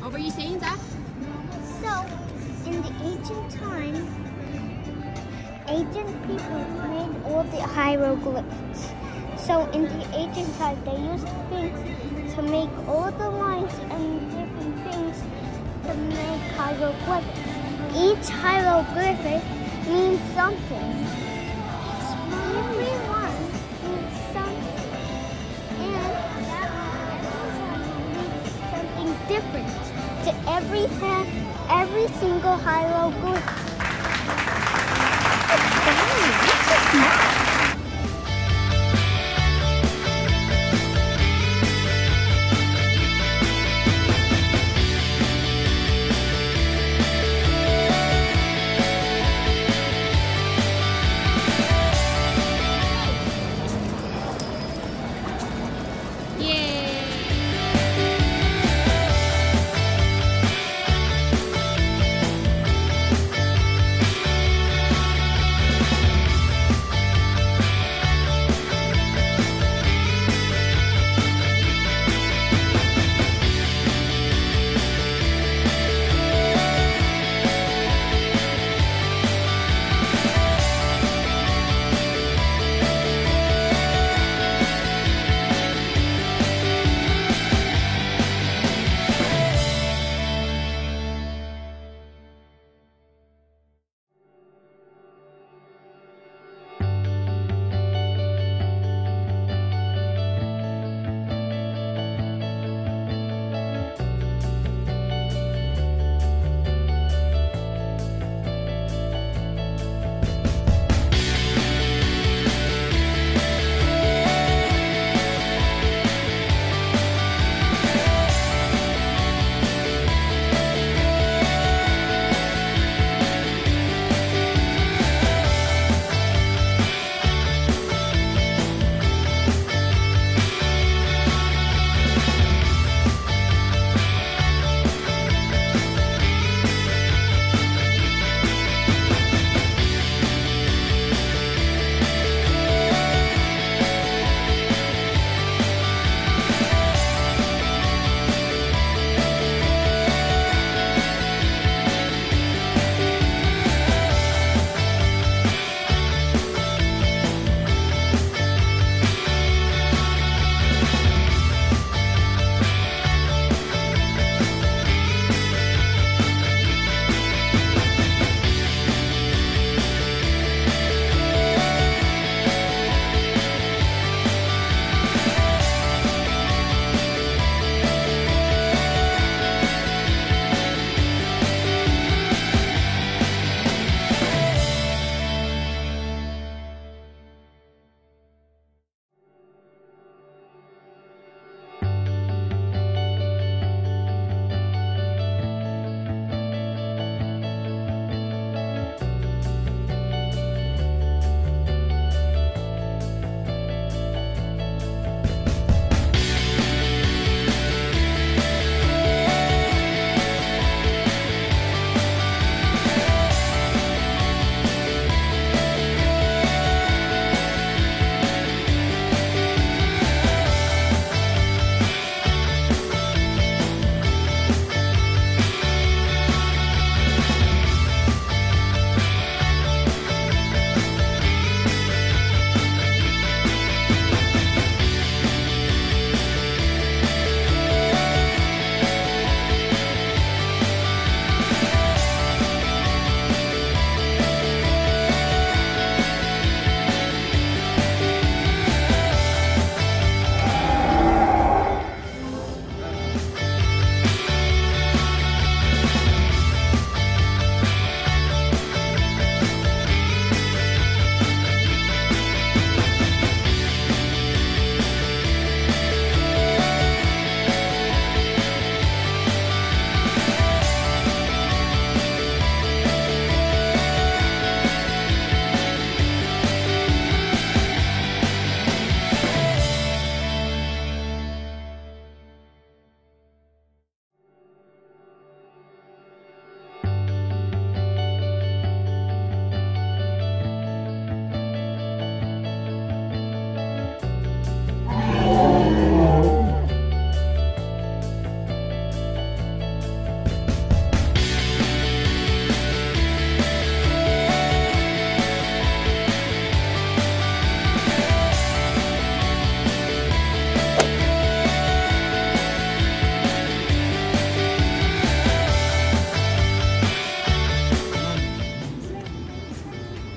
What were you saying, Zach? So, in the ancient time, ancient people made all the hieroglyphs. So, in the ancient time, they used things to make all the lines and different things to make hieroglyphs. Each hieroglyphic means something. Every one means something. And that means something different to every single hieroglyph.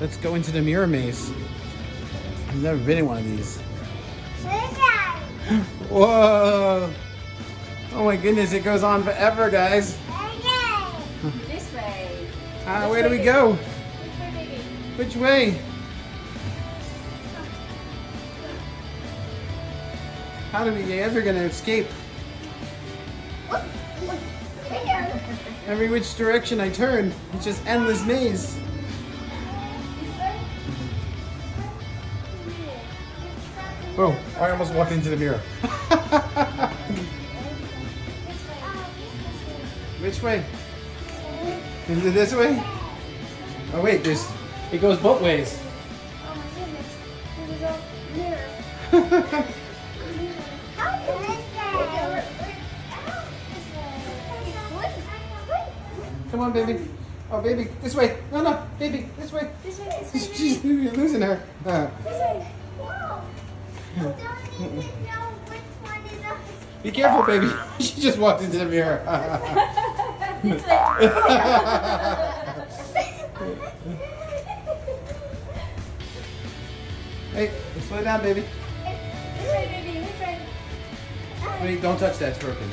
let's go into the mirror maze. I've never been in one of these. Whoa! Oh my goodness, it goes on forever, guys. This way. Where do we go? Which way, baby? Which way? How are we ever gonna escape? Every which direction I turn, it's just endless maze. Oh, I almost walked into the mirror. Which way? Is it this way? Oh wait, it goes both ways. Oh my goodness. This is a mirror. Come on, baby. Oh, baby, this way. No, no, baby, this way. This way, this way. She's losing her. This way. Whoa. I don't even know which one is up. Be careful, baby. She just walked into the mirror. This way. Hey, slow down, baby. This way, baby. Which way? Wait, don't touch that. It's broken.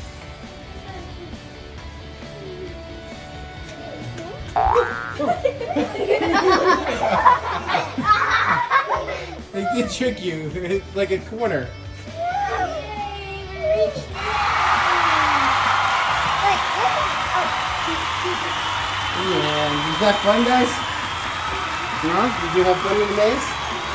They did trick you. It's like a corner. Yay, we reached the Yeah, is that fun, guys? Huh? Did you have fun with the maze?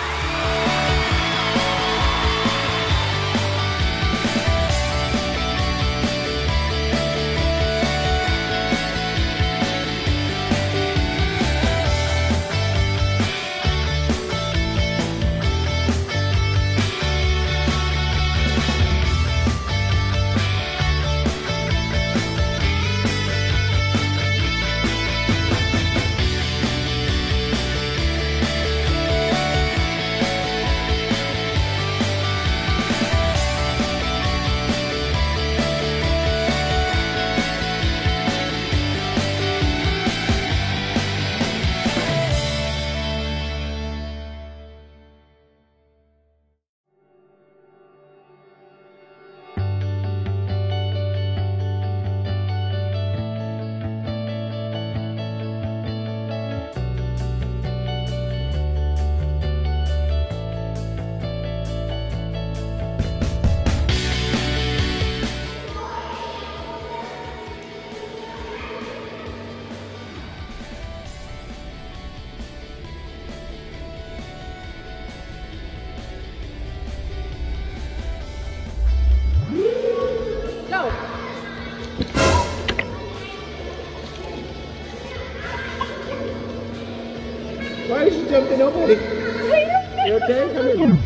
Why did you jump in? Nobody. You okay? Come here.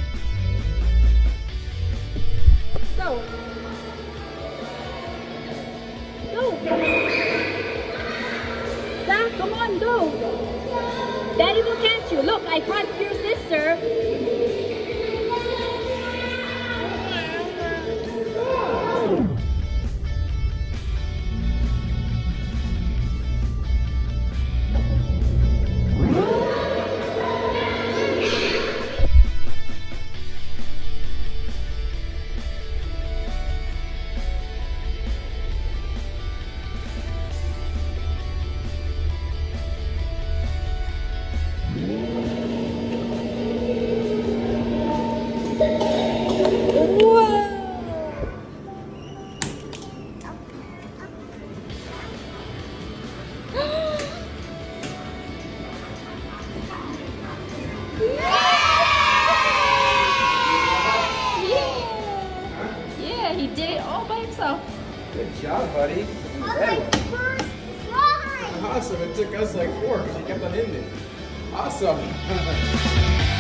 Go. Go. Sam, come on, go. Daddy will catch you. Look, I caught your sister. Good job, buddy. Awesome. It took us like 4 because you kept on hitting it. Awesome.